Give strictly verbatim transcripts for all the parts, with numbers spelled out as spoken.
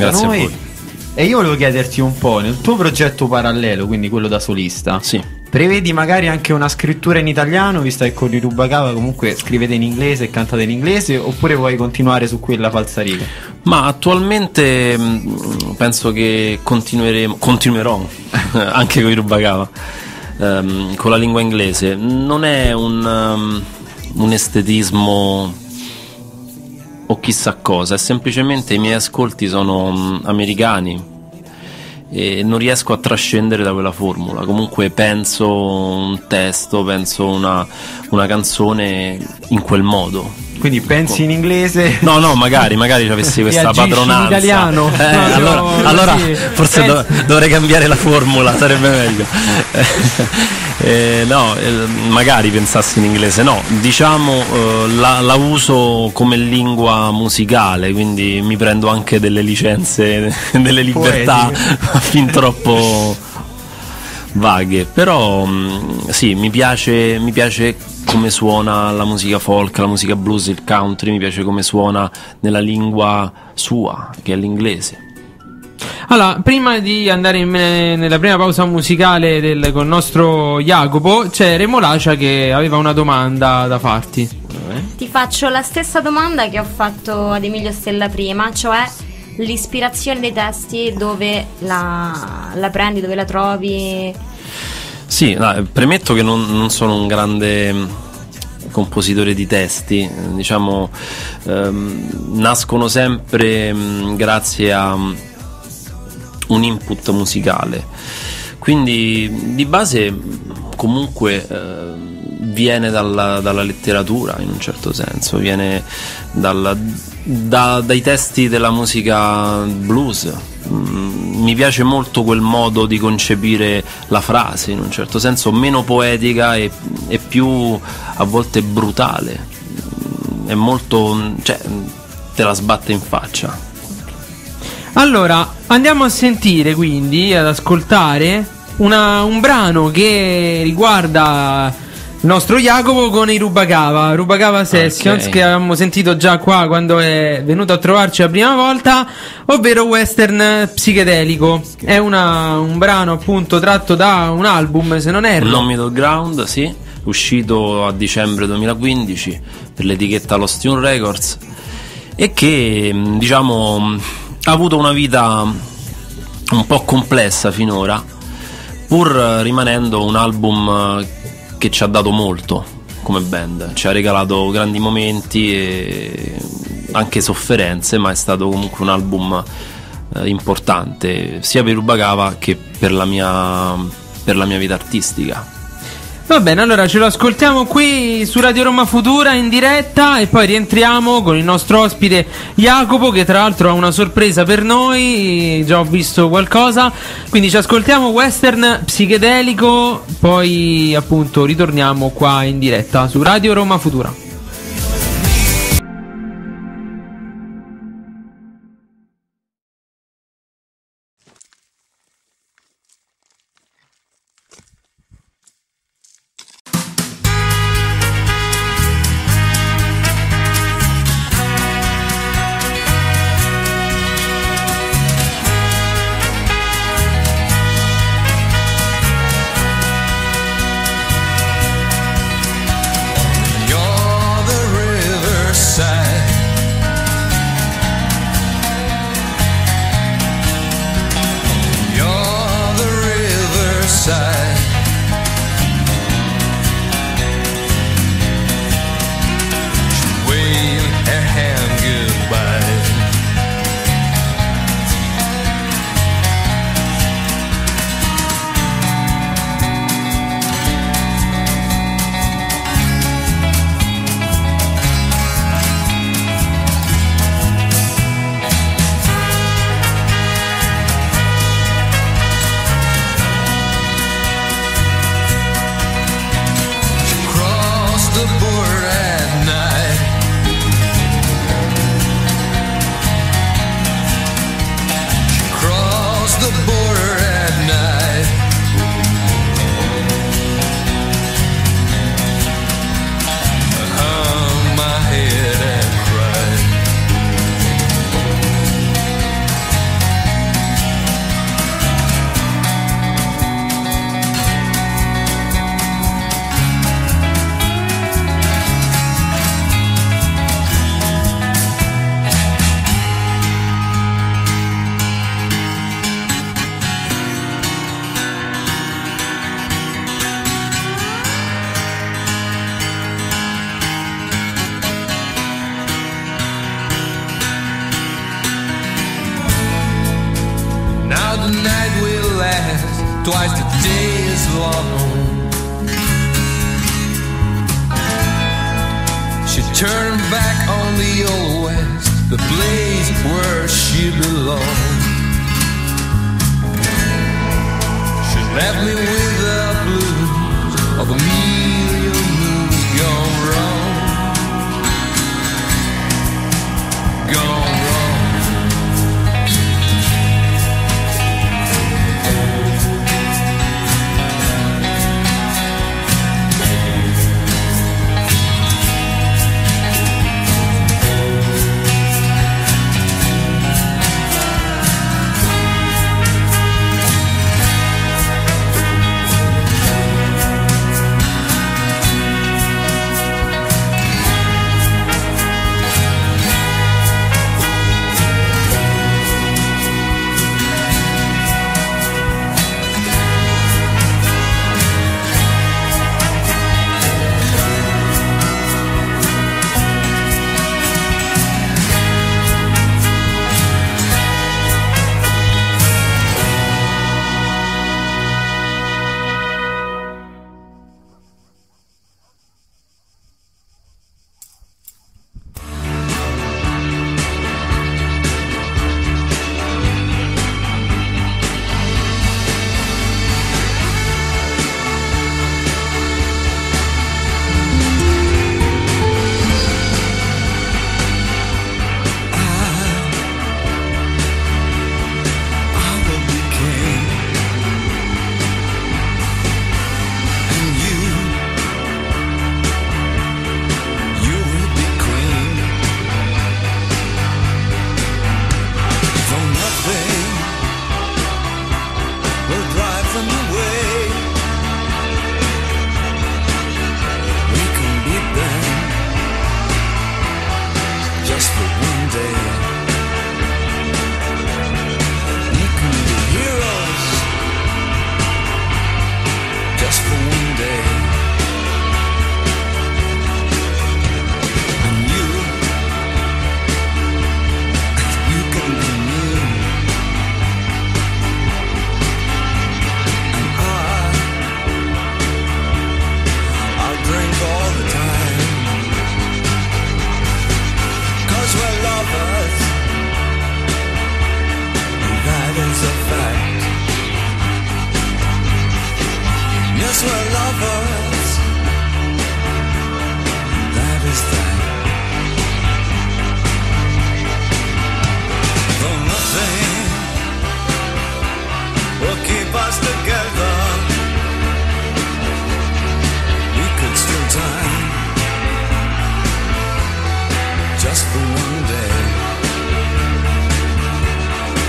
Grazie noi. a voi. E io volevo chiederti un po', nel tuo progetto parallelo, quindi quello da solista, sì, prevedi magari anche una scrittura in italiano, visto che con i Rubacava comunque scrivete in inglese e cantate in inglese, oppure vuoi continuare su quella falsariga? Ma attualmente mh, penso che continueremo, continuerò anche con i Rubacava, um, con la lingua inglese. Non è un, um, un estetismo o chissà cosa, è semplicemente i miei ascolti sono um, americani e non riesco a trascendere da quella formula. Comunque penso un testo, penso una, una canzone in quel modo. Quindi pensi in inglese? No, no, magari, magari avessi questa padronanza. In italiano? Eh, no, allora, no, allora sì. forse do, dovrei cambiare la formula, sarebbe meglio. Eh, no, eh, magari pensassi in inglese. No, diciamo eh, la, la uso come lingua musicale, quindi mi prendo anche delle licenze, delle libertà fin troppo vaghe. Però mh, sì, mi piace, mi piace come suona la musica folk, la musica blues, il country, mi piace come suona nella lingua sua, che è l'inglese. Allora, prima di andare in, nella prima pausa musicale del, con il nostro Jacopo, c'è Remolacia che aveva una domanda da farti. Ti faccio la stessa domanda che ho fatto ad Emilio Stella prima, cioè l'ispirazione dei testi, dove la, la prendi, dove la trovi? Sì, no, premetto che non, non sono un grande compositore di testi, diciamo, ehm, nascono sempre mh, grazie a um, un input musicale, quindi di base comunque eh, viene dalla, dalla letteratura, in un certo senso, viene dalla, da, dai testi della musica blues. Mi piace molto quel modo di concepire la frase, in un certo senso meno poetica e, e più a volte brutale, è molto, cioè te la sbatte in faccia. Allora andiamo a sentire, quindi ad ascoltare una, un brano che riguarda il nostro Jacopo con i Rubacava, Rubacava Sessions, okay, che avevamo sentito già qua quando è venuto a trovarci la prima volta, ovvero western psichedelico. È una, un brano appunto tratto da un album, se non erro, No Middle Ground, sì, uscito a dicembre duemilaquindici per l'etichetta Lost Tune Records, e che diciamo ha avuto una vita un po' complessa finora, pur rimanendo un album che ci ha dato molto come band, ci ha regalato grandi momenti e anche sofferenze, ma è stato comunque un album eh, importante sia per Rubacava che per la mia, per la mia vita artistica. Va bene, allora ce lo ascoltiamo qui su Radio Roma Futura in diretta e poi rientriamo con il nostro ospite Jacopo, che tra l'altro ha una sorpresa per noi, già ho visto qualcosa, quindi ci ascoltiamo western psichedelico, poi appunto ritorniamo qua in diretta su Radio Roma Futura. Your twice the day is long. She turned back on the old west, the place where she belonged. She left me with the blues of a million moves gone wrong, gone wrong.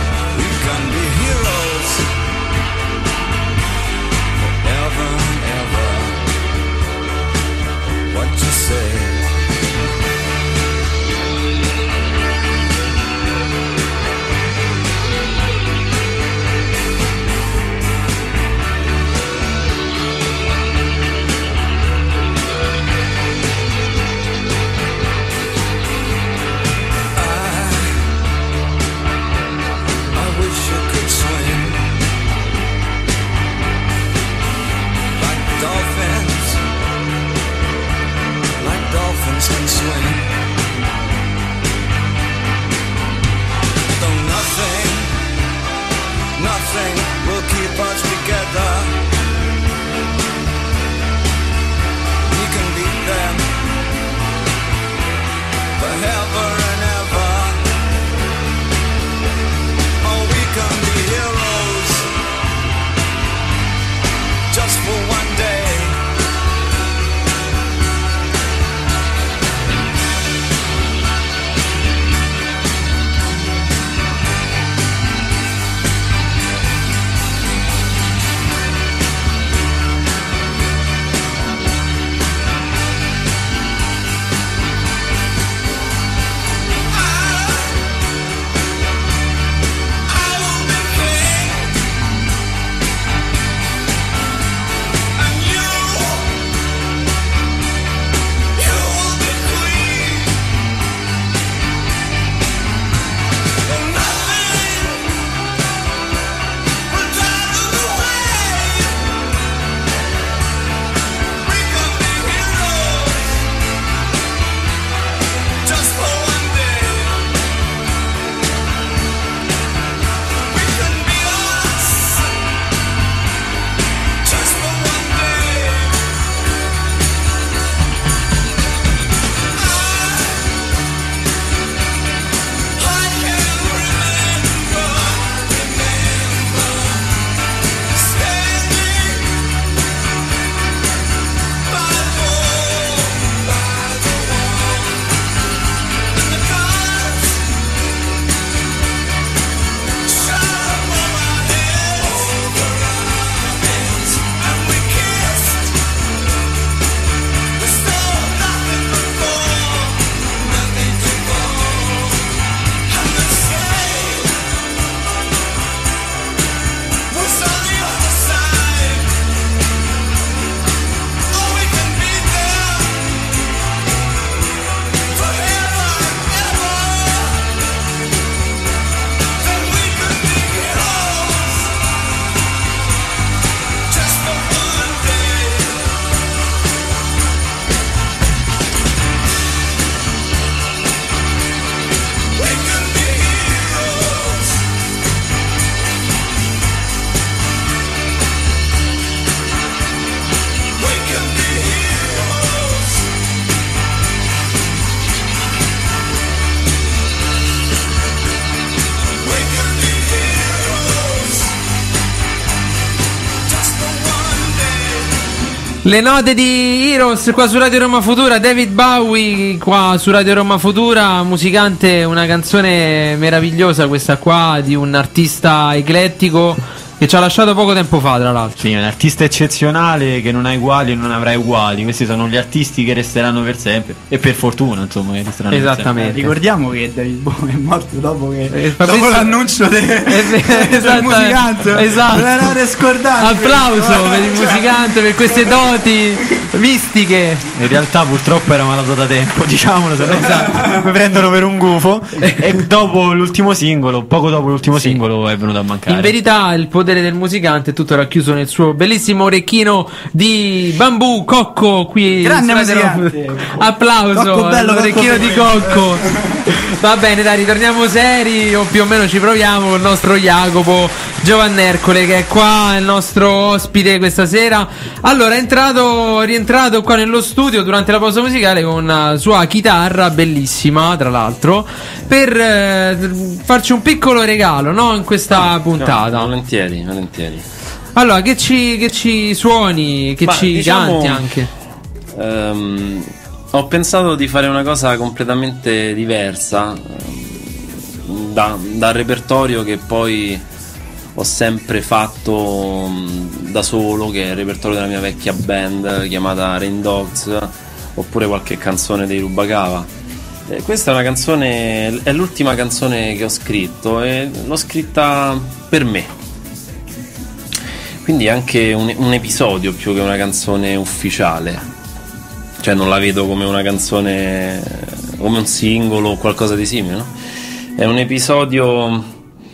Forever and ever. Le note di Heroes qua su Radio Roma Futura, David Bowie qua su Radio Roma Futura, musicante, una canzone meravigliosa questa qua di un artista eclettico che ci ha lasciato poco tempo fa, tra l'altro. Sì, è un artista eccezionale che non ha uguali e non avrà uguali. Questi sono gli artisti che resteranno per sempre. E per fortuna, insomma, che resteranno Esattamente. per sempre. Ricordiamo che David Bowie è morto dopo che Eh, Fabrizio- dopo l'annuncio de- del Esatto, musicante. esatto. Non erano scordati. Applauso per il musicante, per queste doti mistiche. In realtà purtroppo era malato da tempo, diciamolo, se no Esatto. mi prendono per un gufo. E dopo l'ultimo singolo, poco dopo l'ultimo singolo è venuto a mancare. In verità il potere del musicante è tutto racchiuso nel suo bellissimo orecchino di bambù cocco qui. Grande su Radio musicante. Roma. Applauso Cocco bello, all'orecchino cocco di cocco. Va bene, dai, ritorniamo seri o più o meno ci proviamo con il nostro Jacopo Giovannercole che è qua, il nostro ospite questa sera. Allora è entrato, rientrato qua nello studio durante la pausa musicale con una sua chitarra bellissima, tra l'altro, per eh, farci un piccolo regalo, no? In questa puntata. No, volentieri, volentieri. Allora, che ci, che ci suoni, che Ma, ci diciamo, canti anche. Ehm, ho pensato di fare una cosa completamente diversa ehm, da- dal repertorio che poi ho sempre fatto mh, da solo, che è il repertorio della mia vecchia band chiamata Rain Dogs, oppure qualche canzone dei Rubacava. Eh, questa è una canzone, è l'ultima canzone che ho scritto e l'ho scritta per me. Quindi è anche un, un episodio più che una canzone ufficiale. Cioè non la vedo come una canzone, come un singolo o qualcosa di simile, no? È un episodio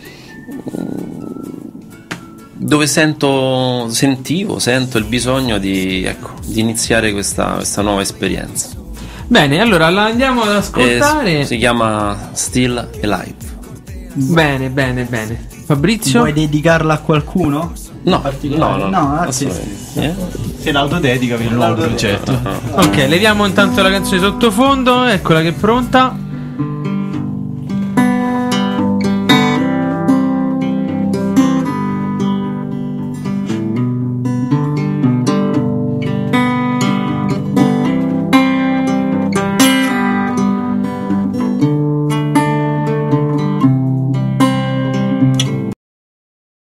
dove sento, sentivo, sento il bisogno di, ecco, di iniziare questa, questa nuova esperienza. Bene, allora la andiamo ad ascoltare. E si chiama Still Alive. Bene, bene, bene. Fabrizio? Vuoi dedicarla a qualcuno? No, particolare? no, no, No, assolutamente. Eh? Se l'autodedica per il nuovo progetto. Ok, leviamo intanto la canzone sottofondo, eccola che è pronta.